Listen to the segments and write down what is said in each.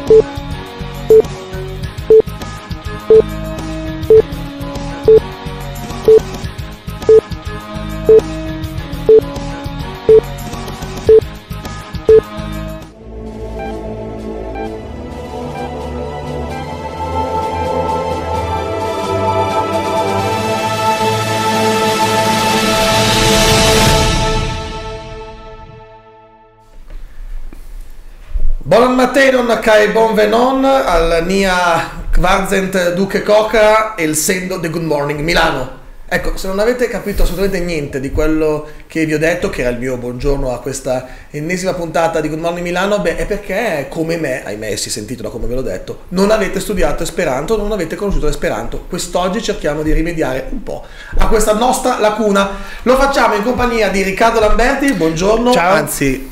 Buon mattino, kai bonvenon al nia Kvarzent Duke Coca e il sendo di Good Morning Milano. Ecco, se non avete capito assolutamente niente di quello che vi ho detto, che era il mio buongiorno a questa ennesima puntata di Good Morning Milano, beh, è perché, come me, ahimè si è sentito da come ve l'ho detto, non avete studiato Esperanto, non avete conosciuto Esperanto. Quest'oggi cerchiamo di rimediare un po' a questa nostra lacuna. Lo facciamo in compagnia di Riccardo Lamberti, buongiorno. Ciao. Anzi,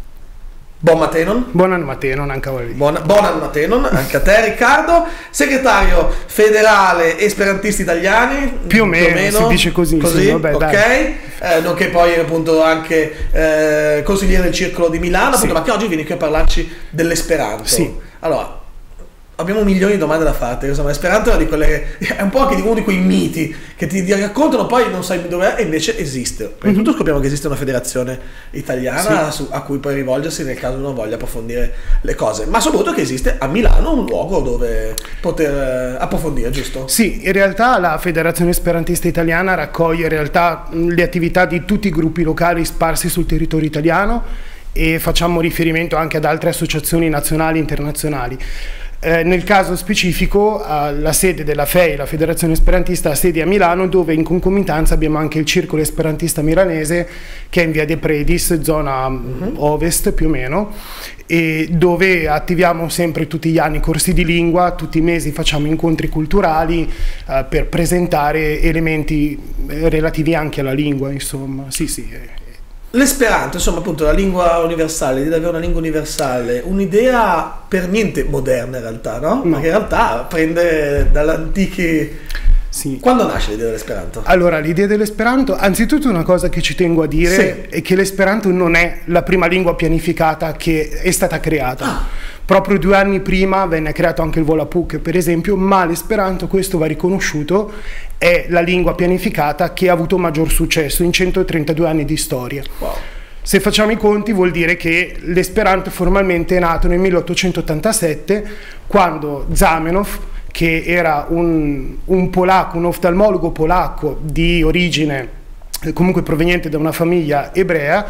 buon mattenon. Buon mattenon anche a voi. Buon mattenon anche a te, Riccardo, segretario federale Esperantisti Italiani. Più o meno si dice così. Vabbè, ok. Nonché poi appunto anche consigliere del Circolo di Milano, appunto, ma che oggi vieni qui a parlarci dell'Esperanto. Sì. Allora, abbiamo milioni di domande da farti. Insomma, Esperanto è una di quelle, è un po' anche di uno di quei miti che ti raccontano, poi non sai dove è, e invece esiste. Prima di tutto scopriamo che esiste una federazione italiana, sì, a cui puoi rivolgersi nel caso uno voglia approfondire le cose, ma soprattutto che esiste a Milano un luogo dove poter approfondire, giusto? Sì, in realtà la Federazione Esperantista Italiana raccoglie in realtà le attività di tutti i gruppi locali sparsi sul territorio italiano, e facciamo riferimento anche ad altre associazioni nazionali e internazionali. Nel caso specifico la sede della FEI, la Federazione Esperantista, ha sede a Milano, dove in concomitanza abbiamo anche il Circolo Esperantista Milanese, che è in via De Predis, zona ovest più o meno, e dove attiviamo sempre tutti gli anni corsi di lingua, tutti i mesi facciamo incontri culturali per presentare elementi relativi anche alla lingua, insomma. Sì. L'esperanto, insomma, appunto, la lingua universale, di avere una lingua universale, un'idea per niente moderna in realtà, no? Ma che in realtà prende dall'antichi... Sì. Quando nasce l'idea dell'Esperanto? Allora, l'idea dell'Esperanto, anzitutto una cosa che ci tengo a dire, sì, è che l'Esperanto non è la prima lingua pianificata che è stata creata. Proprio 2 anni prima venne creato anche il Volapük, per esempio, ma l'Esperanto, questo va riconosciuto, è la lingua pianificata che ha avuto maggior successo in 132 anni di storia. Wow. Se facciamo i conti vuol dire che l'Esperanto formalmente è nato nel 1887, quando Zamenhof, che era un polacco, un oftalmologo polacco di origine comunque proveniente da una famiglia ebrea,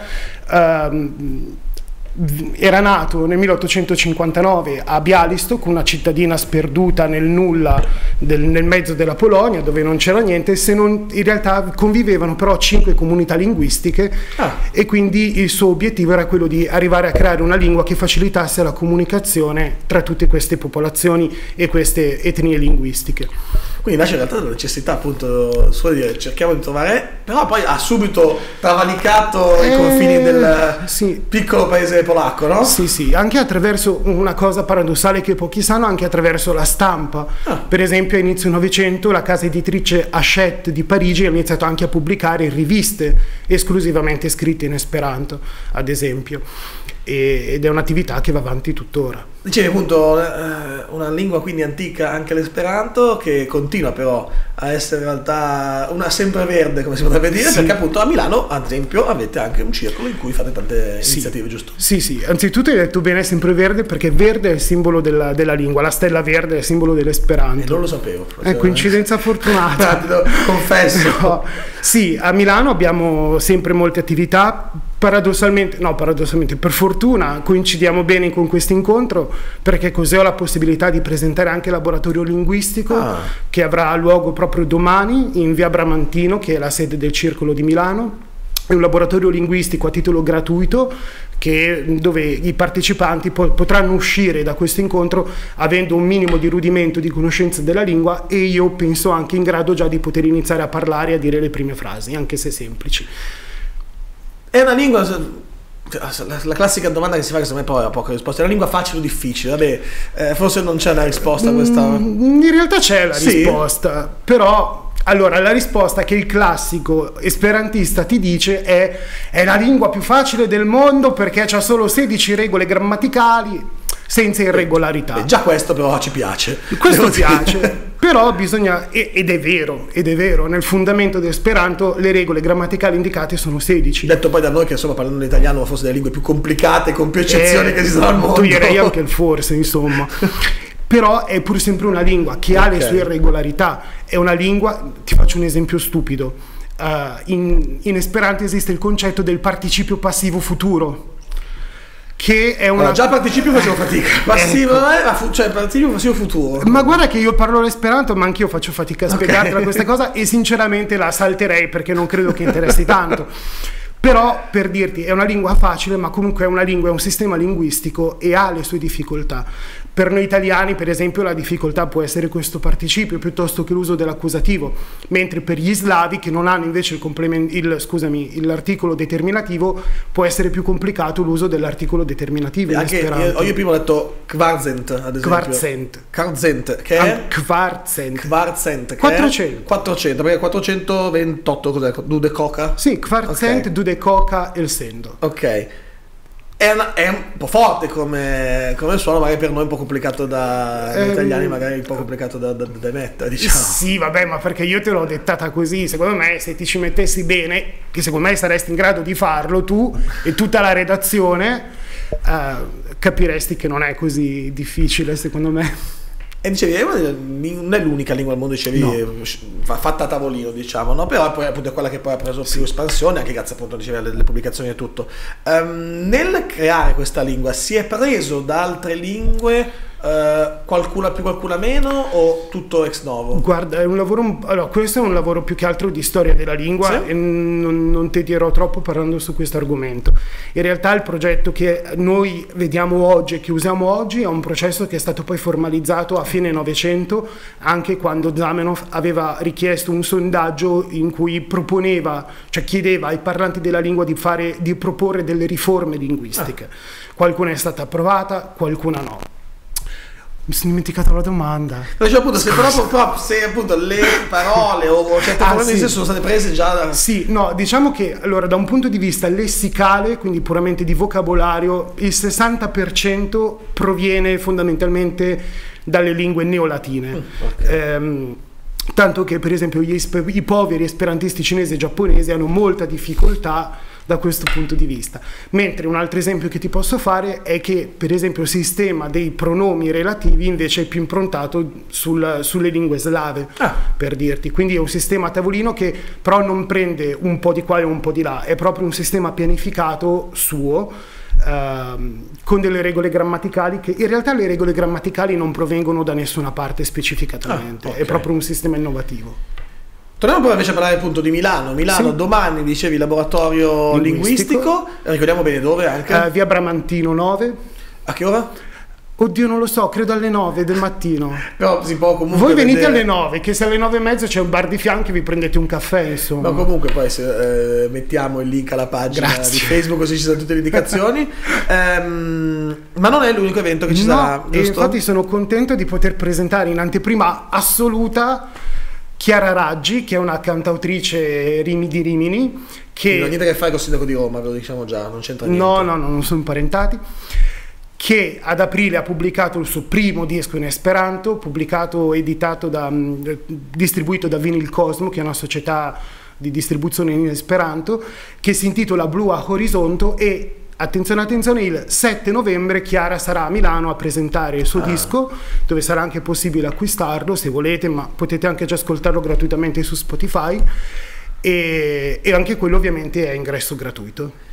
era nato nel 1859 a Białystok, una cittadina sperduta nel nulla, nel mezzo della Polonia, dove non c'era niente, se non, in realtà convivevano però 5 comunità linguistiche, e quindi il suo obiettivo era quello di arrivare a creare una lingua che facilitasse la comunicazione tra tutte queste popolazioni e queste etnie linguistiche. Quindi nasce in realtà dalla necessità, appunto, sua di dire cerchiamo di trovare, però poi ha subito travalicato i confini del piccolo paese polacco, no? Sì, anche attraverso una cosa paradossale che pochi sanno, anche attraverso la stampa. Per esempio a inizio Novecento la casa editrice Hachette di Parigi ha iniziato anche a pubblicare riviste esclusivamente scritte in Esperanto, ad esempio, ed è un'attività che va avanti tuttora. Dicevi appunto una lingua quindi antica anche l'Esperanto, che continua però a essere in realtà una sempreverde, come si potrebbe dire, perché appunto a Milano ad esempio avete anche un circolo in cui fate tante iniziative, giusto? Sì, anzitutto hai detto bene sempreverde, perché verde è il simbolo della lingua, la stella verde è il simbolo dell'Esperanto. E non lo sapevo. È coincidenza fortunata. Te lo confesso. No. Sì, a Milano abbiamo sempre molte attività. Paradossalmente, per fortuna coincidiamo bene con questo incontro, perché così ho la possibilità di presentare anche il laboratorio linguistico che avrà luogo proprio domani in via Bramantino, che è la sede del Circolo di Milano. È un laboratorio linguistico a titolo gratuito dove i partecipanti potranno uscire da questo incontro avendo un minimo di rudimento di conoscenza della lingua, e io penso anche in grado già di poter iniziare a parlare e a dire le prime frasi, anche se semplici. È una lingua, la classica domanda che si fa, che secondo me poi ha poche risposte, è una lingua facile o difficile? Vabbè, forse non c'è una risposta a questa. In realtà c'è la risposta, però allora la risposta che il classico esperantista ti dice è la lingua più facile del mondo perché c'ha solo 16 regole grammaticali. senza irregolarità. Già questo però ci piace. Questo piace, però bisogna, ed è vero, nel fondamento dell'esperanto le regole grammaticali indicate sono 16. Detto poi da noi che insomma parlando l'italiano forse delle lingue più complicate, con più eccezioni che ci sono al mondo. Toglierei anche il forse, insomma. Però è pur sempre una lingua che ha le sue irregolarità, è una lingua, ti faccio un esempio stupido, in esperanto esiste il concetto del participio passivo futuro, che è una... già participio facevo fatica, passivo, cioè participio passivo futuro. Ma guarda che io parlo l'esperanto, ma anch'io faccio fatica a spiegartela questa cosa, e sinceramente la salterei perché non credo che interessi tanto. Però per dirti, è una lingua facile, ma comunque è una lingua, è un sistema linguistico e ha le sue difficoltà. Per noi italiani, per esempio, la difficoltà può essere questo participio piuttosto che l'uso dell'accusativo, mentre per gli slavi, che non hanno invece l'articolo determinativo, può essere più complicato l'uso dell'articolo determinativo. Anche io prima ho detto kvarzent, ad esempio. Kvarzent, che è? Kvarzent, che 400. È 400, perché 428 cos'è? Dudecoca? Sì, kvarzent, Dudecoca e il sendo. Ok. È un po' forte come suono, magari per noi è un po' complicato da italiani, magari un po' complicato da mettere, diciamo. Sì, vabbè, ma perché io te l'ho dettata così. Secondo me, se ti ci mettessi bene, che secondo me saresti in grado di farlo tu e tutta la redazione, capiresti che non è così difficile, secondo me. E dicevi, non è l'unica lingua al mondo, dicevi, no, fatta a tavolino, diciamo, no? Però poi appunto è quella che poi ha preso più espansione, anche grazie appunto, dicevi, alle pubblicazioni e tutto. Nel creare questa lingua si è preso da altre lingue, qualcuna più, qualcuna meno, o tutto ex novo? Guarda, è un lavoro, allora, questo è un lavoro più che altro di storia della lingua, sì? E non tedierò troppo parlando su questo argomento. In realtà il progetto che noi vediamo oggi e che usiamo oggi è un processo che è stato poi formalizzato a fine Novecento, anche quando Zamenhof aveva richiesto un sondaggio in cui proponeva, cioè chiedeva ai parlanti della lingua di proporre delle riforme linguistiche. Qualcuna è stata approvata, qualcuna no. Mi sono dimenticato la domanda. Cioè, appunto, se appunto le parole o certe parole sì, sono state prese già da... Sì, no, diciamo che allora da un punto di vista lessicale, quindi puramente di vocabolario, il 60% proviene fondamentalmente dalle lingue neolatine. Okay. Tanto che per esempio i poveri esperantisti cinesi e giapponesi hanno molta difficoltà da questo punto di vista. Mentre un altro esempio che ti posso fare è che per esempio il sistema dei pronomi relativi invece è più improntato sulle lingue slave, per dirti. Quindi è un sistema a tavolino che però non prende un po' di qua e un po' di là, è proprio un sistema pianificato suo, con delle regole grammaticali che in realtà le regole grammaticali non provengono da nessuna parte specificatamente, okay. È proprio un sistema innovativo. Torniamo poi invece a parlare appunto di Milano. Sì. Domani dicevi laboratorio linguistico. Ricordiamo bene dove anche? Via Bramantino 9. A che ora? Oddio, non lo so, credo alle 9 del mattino. Però si può comunque voi venite alle 9, che se alle 9:30 c'è un bar di fianchi vi prendete un caffè, insomma. Ma comunque poi se, mettiamo il link alla pagina di Facebook, così ci sono tutte le indicazioni. Ma non è l'unico evento che ci sarà, giusto? E infatti sono contento di poter presentare in anteprima assoluta Chiara Raggi, che è una cantautrice di Rimini, che non ha niente a che fare con il sindaco di Roma, ve lo diciamo già, non c'entra niente. No, non sono parentati. Che ad aprile ha pubblicato il suo primo disco in esperanto, pubblicato, editato distribuito da Vinyl Cosmo, che è una società di distribuzione in esperanto, che si intitola Blu a Horizonto. E attenzione, il 7 novembre Chiara sarà a Milano a presentare il suo disco, dove sarà anche possibile acquistarlo se volete, ma potete anche già ascoltarlo gratuitamente su Spotify, e anche quello ovviamente è ingresso gratuito.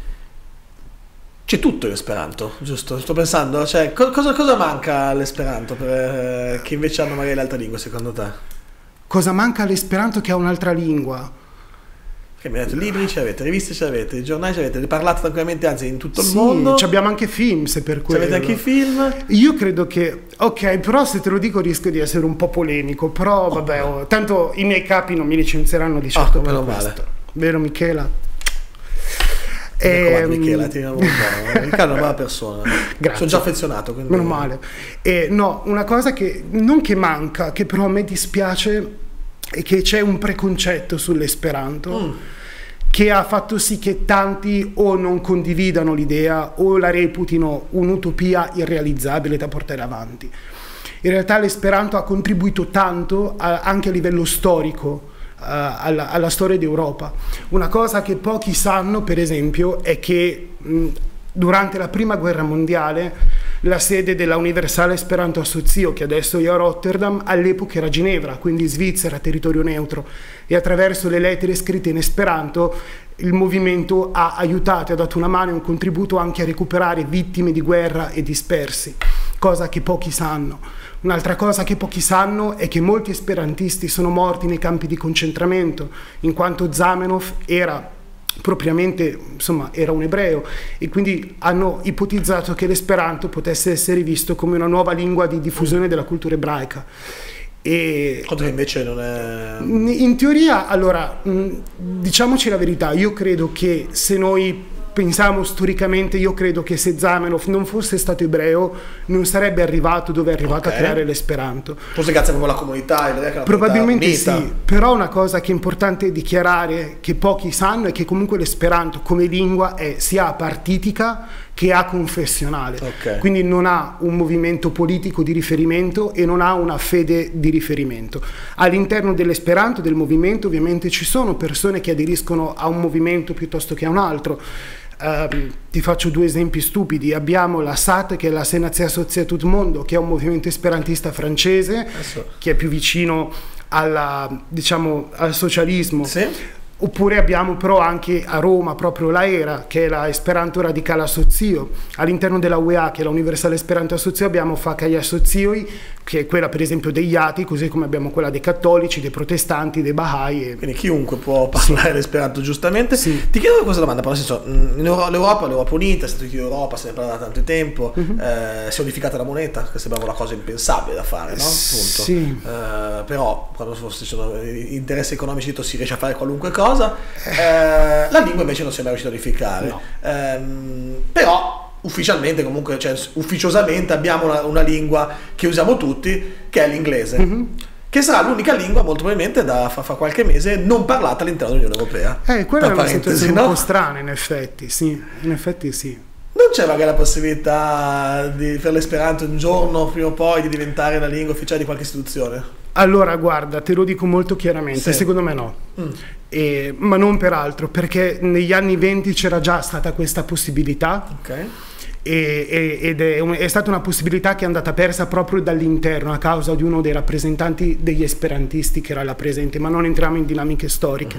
C'è tutto in esperanto, giusto? Sto pensando, cioè, cosa manca all'esperanto per chi invece hanno magari l'altra lingua, secondo te? Cosa manca all'esperanto che ha un'altra lingua? Che mi ha detto, libri ce l'avete, riviste ce l'avete, i giornali ce l'avete, ne parlate tranquillamente, anzi in tutto il mondo. Abbiamo anche film, se per quello. Avete anche i film? Io credo che, ok, però se te lo dico rischio di essere un po' polemico, però vabbè, tanto i miei capi non mi licenzieranno di certo per questo. Male. Vero Michela? Michela, ti amo un po'. Michela è una brava persona. Grazie. Sono già affezionato, quindi... Meno male. No, una cosa che non che manca, che però a me dispiace, è che c'è un preconcetto sull'esperanto che ha fatto sì che tanti o non condividano l'idea o la reputino un'utopia irrealizzabile da portare avanti. In realtà l'esperanto ha contribuito tanto anche a livello storico alla storia d'Europa. Una cosa che pochi sanno, per esempio, è che durante la prima guerra mondiale la sede della Universale Esperanto Asocio, che adesso è a Rotterdam, all'epoca era Ginevra, quindi Svizzera, territorio neutro, e attraverso le lettere scritte in esperanto il movimento ha aiutato e ha dato una mano e un contributo anche a recuperare vittime di guerra e dispersi, cosa che pochi sanno. Un'altra cosa che pochi sanno è che molti esperantisti sono morti nei campi di concentramento, in quanto Zamenhof era propriamente, insomma, era un ebreo, e quindi hanno ipotizzato che l'esperanto potesse essere visto come una nuova lingua di diffusione della cultura ebraica. E quanto che invece non è... In teoria, allora, diciamoci la verità, io credo che se noi pensiamo storicamente, io credo che se Zamenhof non fosse stato ebreo non sarebbe arrivato dove è arrivato a creare l'esperanto. Forse grazie proprio alla comunità, probabilmente unita. Sì, però una cosa che è importante dichiarare, che pochi sanno, è che comunque l'esperanto come lingua è sia apartitica che aconfessionale, quindi non ha un movimento politico di riferimento e non ha una fede di riferimento. All'interno dell'esperanto, del movimento, ovviamente ci sono persone che aderiscono a un movimento piuttosto che a un altro. Ti faccio due esempi stupidi. Abbiamo la SAT, che è la Sénatie Associée Tout Monde, che è un movimento esperantista francese, che è più vicino diciamo, al socialismo. Sì. Oppure abbiamo però anche a Roma proprio la ERA, che è la Esperanto Radical Asocio. All'interno della UEA, che è la Universale Esperanto Asocio, abbiamo Fakai Asocioi, che è quella per esempio degli atei, così come abbiamo quella dei cattolici, dei protestanti, dei Bahai. Quindi chiunque può parlare l'esperanto, giustamente. Sì. Ti chiedo questa domanda, però nel senso, l'Europa unita, è stato di Europa, se ne parla da tanto tempo, si è unificata la moneta, che sembrava una cosa impensabile da fare, no? Appunto. Sì. Però quando ci sono interessi economici si riesce a fare qualunque cosa. La lingua invece non si è mai riuscita a unificare, no. Però ufficialmente, comunque, cioè, ufficiosamente abbiamo una lingua che usiamo tutti, che è l'inglese, che sarà l'unica lingua molto probabilmente da fra qualche mese non parlata all'interno dell'Unione Europea. Quella è una situazione un po' strana, in effetti, sì, in effetti sì. Non c'è magari la possibilità per l'esperanto un giorno, prima o poi, di diventare la lingua ufficiale di qualche istituzione? Allora, guarda, te lo dico molto chiaramente, secondo me no. Ma non per altro, perché negli anni 20 c'era già stata questa possibilità, ed è stata una possibilità che è andata persa proprio dall'interno a causa di uno dei rappresentanti degli esperantisti che era là presente, ma non entriamo in dinamiche storiche.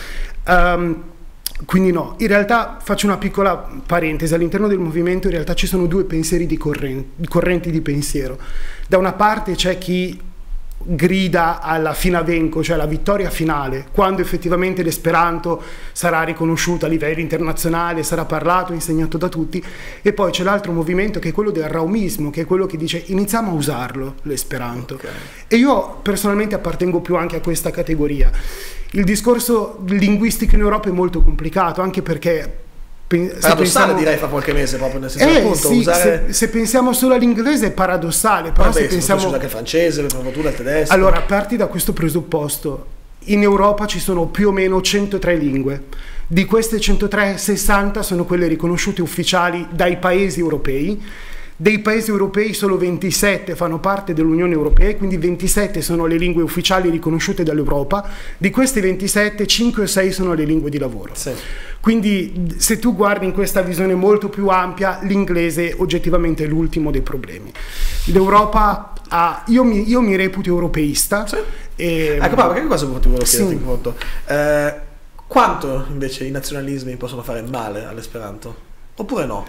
Quindi no, in realtà faccio una piccola parentesi, all'interno del movimento in realtà ci sono due pensieri di correnti di pensiero. Da una parte c'è chi grida alla finavenco, cioè alla vittoria finale, quando effettivamente l'esperanto sarà riconosciuto a livello internazionale, sarà parlato, insegnato da tutti, e poi c'è l'altro movimento che è quello del raumismo, che è quello che dice iniziamo a usarlo l'esperanto. E io personalmente appartengo più anche a questa categoria. Il discorso linguistico in Europa è molto complicato, anche perché paradossale, direi, fra qualche mese, proprio nel senso, appunto, sì, usare... se pensiamo solo all'inglese è paradossale, però se pensiamo anche il francese, il tedesco. Allora, parti da questo presupposto: in Europa ci sono più o meno 103 lingue. Di queste 103, 60 sono quelle riconosciute ufficiali dai paesi europei. Dei paesi europei solo 27 fanno parte dell'Unione Europea, quindi 27 sono le lingue ufficiali riconosciute dall'Europa. Di queste 27, 5 o 6 sono le lingue di lavoro. Sì. Quindi se tu guardi in questa visione molto più ampia, l'inglese oggettivamente è l'ultimo dei problemi. L'Europa ha... Io mi reputo europeista. Sì. Ecco, ma che cosa volevo chiederti? Sì. Quanto invece i nazionalismi possono fare male all'esperanto? Oppure no?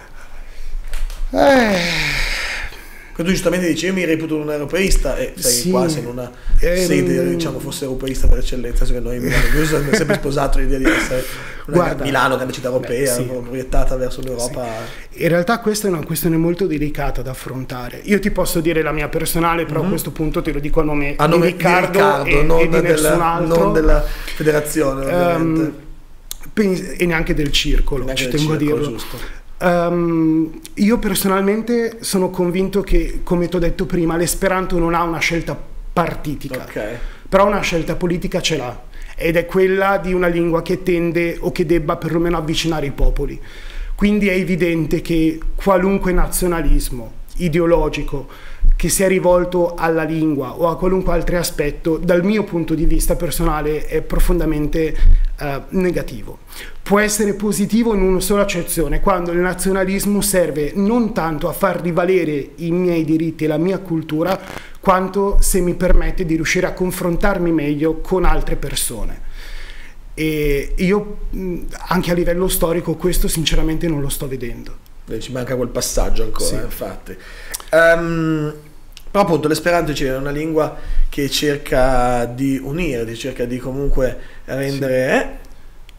Tu giustamente dici io mi reputo un europeista e sei quasi in una sede, diciamo, fosse europeista per eccellenza, perché noi in Milano abbiamo sempre sposato l'idea di essere Milano, grande città europea, proiettata verso l'Europa. In realtà questa è una questione molto delicata da affrontare. Io ti posso dire la mia personale, però a questo punto te lo dico a nome di Riccardo e di nessun altro, non della federazione ovviamente, e neanche del circolo, ci tengo a dirlo. Giusto. Io personalmente sono convinto che, come ti ho detto prima, l'esperanto non ha una scelta partitica, però una scelta politica ce l'ha. ed è quella di una lingua che tende o che debba perlomeno avvicinare i popoli. Quindi è evidente che qualunque nazionalismo ideologico che sia rivolto alla lingua o a qualunque altro aspetto, dal mio punto di vista personale, è profondamente negativo. Può essere positivo in una sola accezione, quando il nazionalismo serve non tanto a far rivalere i miei diritti e la mia cultura, quanto se mi permette di riuscire a confrontarmi meglio con altre persone. E io, anche a livello storico, questo sinceramente non lo sto vedendo. Ci manca quel passaggio ancora, sì. Infatti. Però appunto l'esperanto è una lingua che cerca di unire, cerca di comunque rendere... Sì.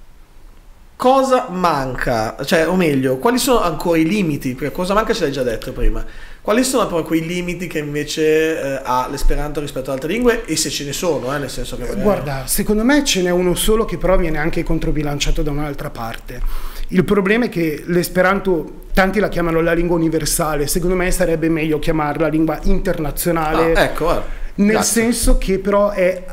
Cosa manca? Cioè, o meglio, quali sono ancora i limiti? Perché cosa manca ce l'hai già detto prima. Quali sono però quei limiti che invece ha l'esperanto rispetto ad altre lingue, e se ce ne sono, nel senso che... Guarda, secondo me ce n'è uno solo che però viene anche controbilanciato da un'altra parte. Il problema è che l'esperanto, tanti la chiamano la lingua universale, secondo me sarebbe meglio chiamarla lingua internazionale, ecco, nel senso che però è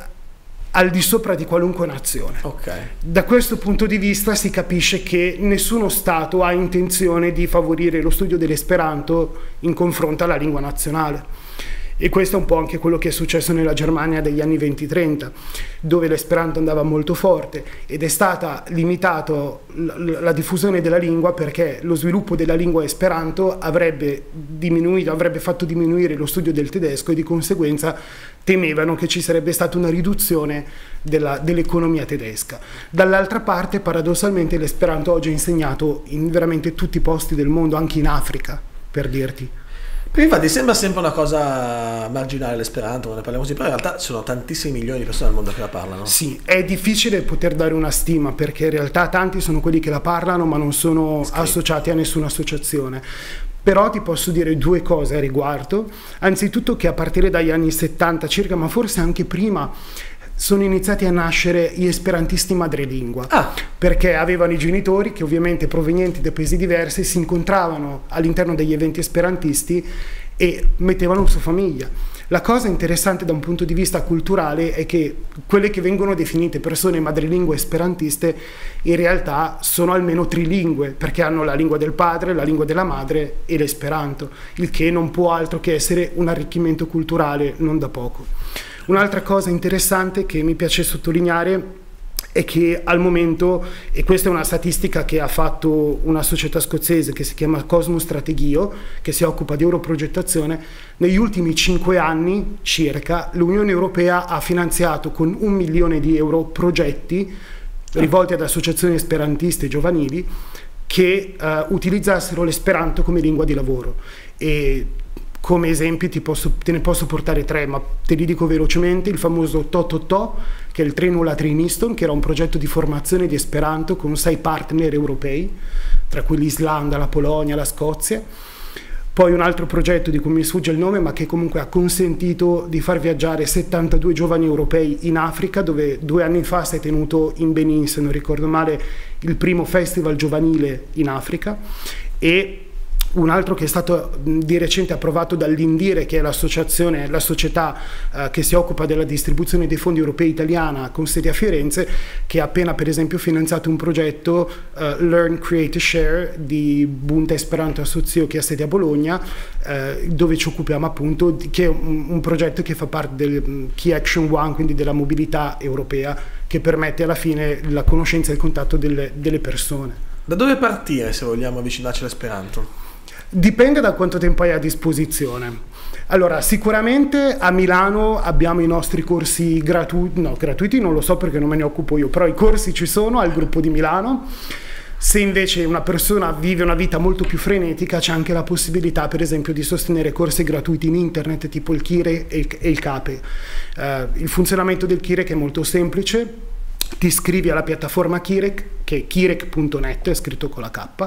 al di sopra di qualunque nazione. Okay. Da questo punto di vista si capisce che nessuno Stato ha intenzione di favorire lo studio dell'esperanto in confronto alla lingua nazionale. E questo è un po' anche quello che è successo nella Germania degli anni 20-30, dove l'esperanto andava molto forte ed è stata limitata la diffusione della lingua perché lo sviluppo della lingua esperanto avrebbe fatto diminuire lo studio del tedesco, e di conseguenza temevano che ci sarebbe stata una riduzione dell'economia tedesca. Dall'altra parte, paradossalmente, l'esperanto oggi è insegnato in veramente tutti i posti del mondo, anche in Africa, per dirti. Infatti sembra sempre una cosa marginale l'esperanto, quando ne parliamo così, però in realtà ci sono tantissimi milioni di persone al mondo che la parlano. Sì, è difficile poter dare una stima, perché in realtà tanti sono quelli che la parlano ma non sono associati a nessuna associazione. Però ti posso dire due cose a riguardo. Anzitutto che a partire dagli anni 70 circa, ma forse anche prima, sono iniziati a nascere gli esperantisti madrelingua, perché avevano i genitori che, ovviamente provenienti da paesi diversi, si incontravano all'interno degli eventi esperantisti e mettevano su famiglia. La cosa interessante da un punto di vista culturale è che quelle che vengono definite persone madrelingue esperantiste in realtà sono almeno trilingue, perché hanno la lingua del padre, la lingua della madre e l'esperanto, il che non può altro che essere un arricchimento culturale non da poco. Un'altra cosa interessante che mi piace sottolineare è che al momento, e questa è una statistica che ha fatto una società scozzese che si chiama Cosmo Strategio, che si occupa di europrogettazione, negli ultimi 5 anni circa l'Unione Europea ha finanziato con 1 milione di euro progetti rivolti ad associazioni esperantiste giovanili che utilizzassero l'esperanto come lingua di lavoro. E come esempi te ne posso portare 3, ma te li dico velocemente. Il famoso Tototò, che è il Treno Latриniston, che era un progetto di formazione di esperanto con 6 partner europei, tra cui l'Islanda, la Polonia, la Scozia. Poi un altro progetto di cui mi sfugge il nome, ma che comunque ha consentito di far viaggiare 72 giovani europei in Africa, dove 2 anni fa si è tenuto in Benin, se non ricordo male, il primo festival giovanile in Africa. E un altro che è stato di recente approvato dall'Indire, che è la società che si occupa della distribuzione dei fondi europei italiana con sede a Firenze, che ha appena per esempio finanziato un progetto Learn, Create, Share di Bunta Esperanto Asocio, che ha sede a Bologna, dove ci occupiamo appunto che è un progetto che fa parte del Key Action One, quindi della mobilità europea, che permette alla fine la conoscenza e il contatto delle persone. Da dove partire se vogliamo avvicinarci all'esperanto? Dipende da quanto tempo hai a disposizione. Allora, sicuramente a Milano abbiamo i nostri corsi gratuiti non lo so perché non me ne occupo io, però i corsi ci sono al gruppo di Milano. Se invece una persona vive una vita molto più frenetica, c'è anche la possibilità, per esempio, di sostenere corsi gratuiti in internet, tipo il Kire e il Cape. Il funzionamento del Kire è molto semplice. Ti iscrivi alla piattaforma Kirek, che è kirek.net, è scritto con la K,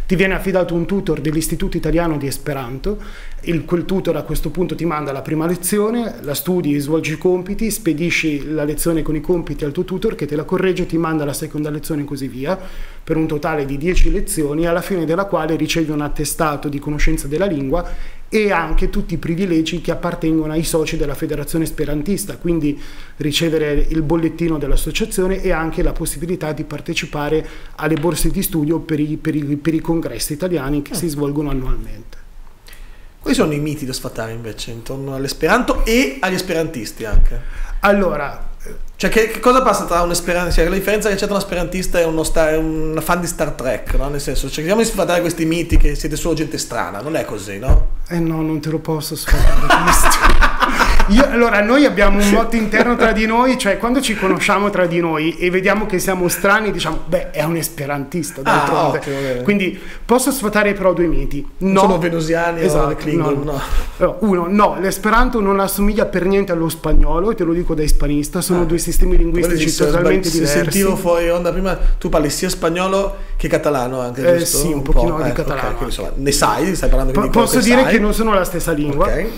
ti viene affidato un tutor dell'Istituto Italiano di Esperanto, quel tutor a questo punto ti manda la prima lezione, la studi, svolgi i compiti, spedisci la lezione con i compiti al tuo tutor che te la corregge, ti manda la seconda lezione e così via, per un totale di 10 lezioni, alla fine della quale ricevi un attestato di conoscenza della lingua e anche tutti i privilegi che appartengono ai soci della Federazione Esperantista, quindi ricevere il bollettino dell'associazione e anche la possibilità di partecipare alle borse di studio per i congressi italiani che si svolgono annualmente. Quali sono i miti da sfatare invece intorno all'esperanto e agli esperantisti anche? Allora, cioè che cosa passa tra un esperantista, cioè la differenza che c'è tra un esperantista e un fan di Star Trek, no? Nel senso, cerchiamo di sfatare questi miti che siete solo gente strana, non è così, no? No, non te lo posso sfatare questo. Allora, noi abbiamo un motto interno tra di noi, cioè quando ci conosciamo tra di noi e vediamo che siamo strani, diciamo, beh, è un esperantista, d'altronde. Quindi posso sfatare però due miti. No, sono venusiani, esatto, o Klingon, no. Uno, no, l'esperanto non assomiglia per niente allo spagnolo, e te lo dico da hispanista, sono due sistemi linguistici totalmente diversi. Sentivo fuori onda prima, tu parli sia spagnolo che catalano anche, giusto? Sì, un pochino di catalano. Okay, insomma, ne sai, stai parlando di posso dire che non sono la stessa lingua. Okay.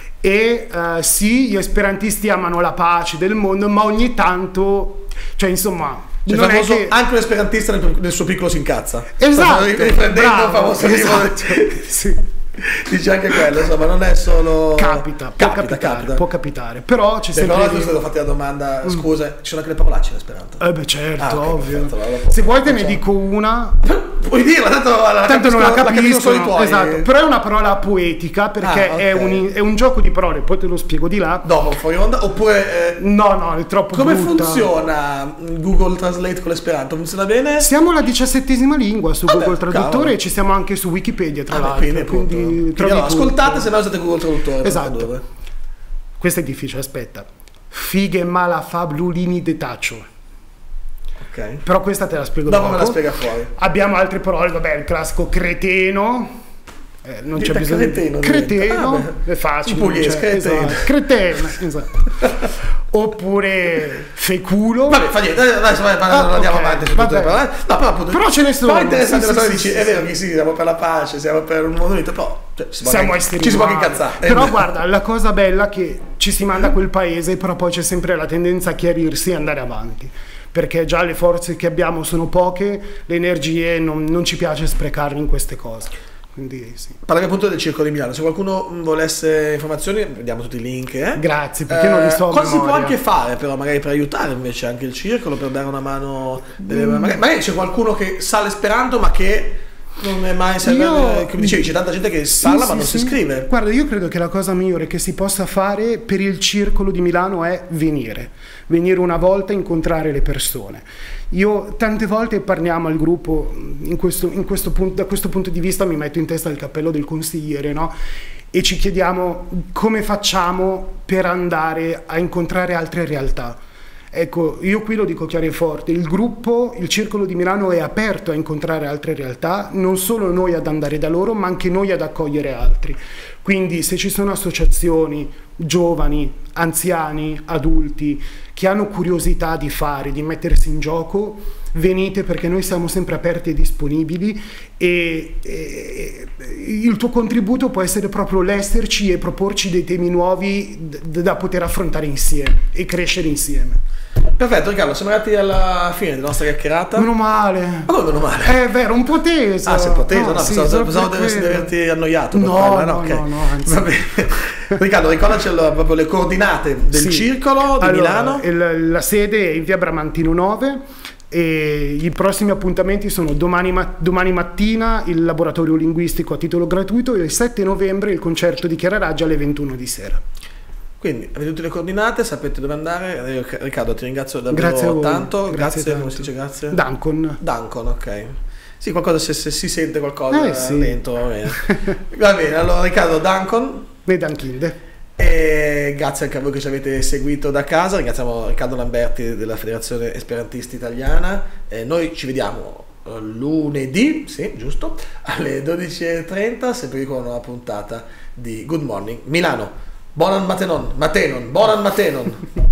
E sì, gli esperantisti amano la pace del mondo, ma ogni tanto, cioè insomma, cioè, non è che... anche un esperantista nel suo piccolo si incazza. Esatto, riprendendo il famoso libro. Sì. Dice anche quello, insomma, non è solo... Può capitare, però c'è sempre... Però tu fatti la domanda, scusa, ci sono anche le parolacce in esperanto? Beh certo, ovvio. Perfetto, se vuoi te ne dico una... Puoi dirla, tanto non la capisco, i tuoi. Esatto, però è una parola poetica perché okay. è un gioco di parole, poi te lo spiego di là. Dopo, fuori onda, oppure... No, è troppo come brutta. Funziona Google Translate con l'esperanto? Funziona bene? Siamo la 17ª lingua su Google Traduttore e ci siamo anche su Wikipedia, tra l'altro. Quindi allora, ascoltate, se no usate Google Traduttore. Esatto. Questo è difficile, aspetta. Fighe mala fablulini de tacio. Okay. Però questa te la spiego dopo. Me la spiega fuori. Abbiamo altre parole, vabbè, il classico creteno. Non c'è bisogno di creteno, è facile. Pugliese, creteno, esatto. Oppure feculo. Vabbè, fa niente, adesso andiamo avanti su tutte le parole. No, però ce ne sono. Però è interessante la storia, dici, è vero che sì, siamo per la pace, siamo per un mondo unito, però ci si può anche incazzare. Però guarda, la cosa bella è che ci si manda a quel paese, però poi c'è sempre la tendenza a chiarirsi e andare avanti. Perché già le forze che abbiamo sono poche, le energie non ci piace sprecarle in queste cose. Quindi sì. Parlavi appunto del Circolo di Milano, se qualcuno volesse informazioni vediamo tutti i link. Grazie, perché non li so. Cosa si può anche fare però magari per aiutare invece anche il circolo, per dare una mano? Magari c'è qualcuno che sa l'esperanto ma che non è mai come dicevi, c'è tanta gente che parla ma non si iscrive. Guarda, io credo che la cosa migliore che si possa fare per il Circolo di Milano è venire una volta, incontrare le persone. Io tante volte parliamo al gruppo, da questo punto di vista mi metto in testa il cappello del consigliere, no? E ci chiediamo come facciamo per andare a incontrare altre realtà. Ecco, io qui lo dico chiaro e forte, il gruppo, il Circolo di Milano è aperto a incontrare altre realtà, non solo noi ad andare da loro, ma anche noi ad accogliere altri. Quindi se ci sono associazioni, giovani, anziani, adulti, che hanno curiosità di fare, di mettersi in gioco, venite, perché noi siamo sempre aperti e disponibili e il tuo contributo può essere proprio l'esserci e proporci dei temi nuovi da poter affrontare insieme e crescere insieme. Perfetto Riccardo, siamo arrivati alla fine della nostra chiacchierata. Meno male. Ma come meno male? È vero, un po' teso. Ah, sei un po' teso? No, sì, pensavo di averti annoiato. No, anzi. Va bene. Riccardo, ricordaci proprio le coordinate del circolo di Milano. La sede è in via Bramantino 9 e i prossimi appuntamenti sono domani mattina il laboratorio linguistico a titolo gratuito e il 7 novembre il concerto di Chiara Raggi alle 21 di sera. Quindi avete tutte le coordinate, sapete dove andare. Riccardo, ti ringrazio davvero tanto. Grazie, come si dice grazie? Dankon, ok. Sì, qualcosa se si sente qualcosa sì. Dentro, va bene. Va bene, allora Riccardo, Dankon. E Dankinde. E grazie anche a voi che ci avete seguito da casa. Ringraziamo Riccardo Lamberti della Federazione Esperantisti Italiana. Noi ci vediamo lunedì, sì, giusto, alle 12:30, sempre con una puntata di Good Morning Milano. Buon matenon.